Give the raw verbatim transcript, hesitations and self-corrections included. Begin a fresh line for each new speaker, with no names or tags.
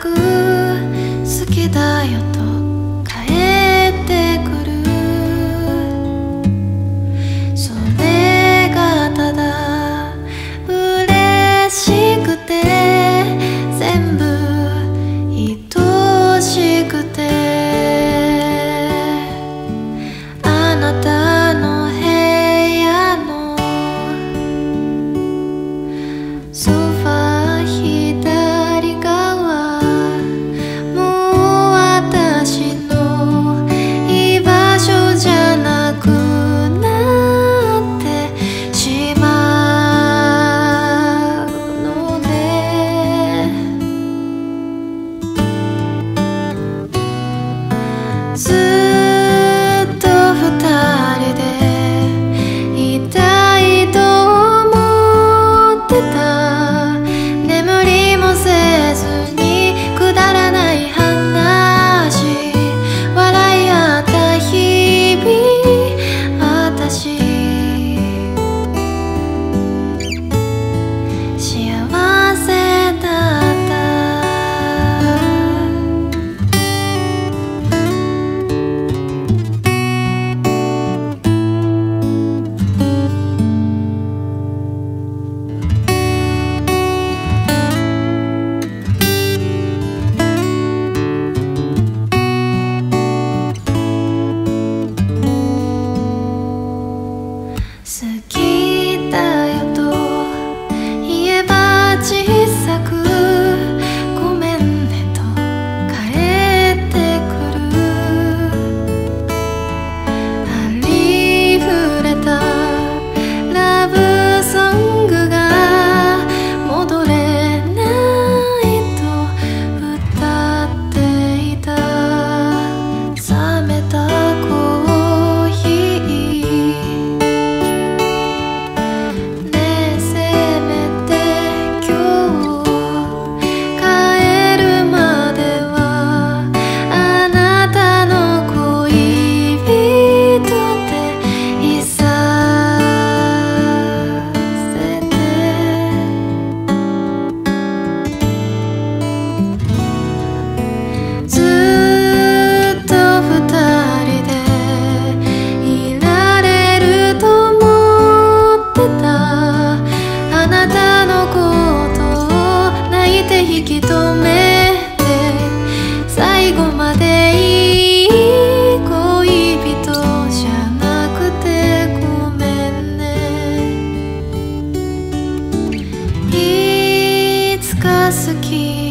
く好きだよと帰ってくる。それがただ嬉しくて全部愛しくて、あなたの部屋のソファー左側、もう私の居場所じゃなくなってしまうのね。ずっと二人でいたいと思ってた。眠りもせずにくだらない話笑い合った日々、私幸せだった。好きだよと言えば小さくごめんねと帰ってくる。ありふれたラブソングが戻れないと歌っていた。冷めたコーヒーねえせめて今日帰るまではあなたの恋人でいさせて。ずっと二人でいられると思ってた。あなたのことを泣いて引き止めて最後までいい恋人じゃなくてごめんね。いつか好き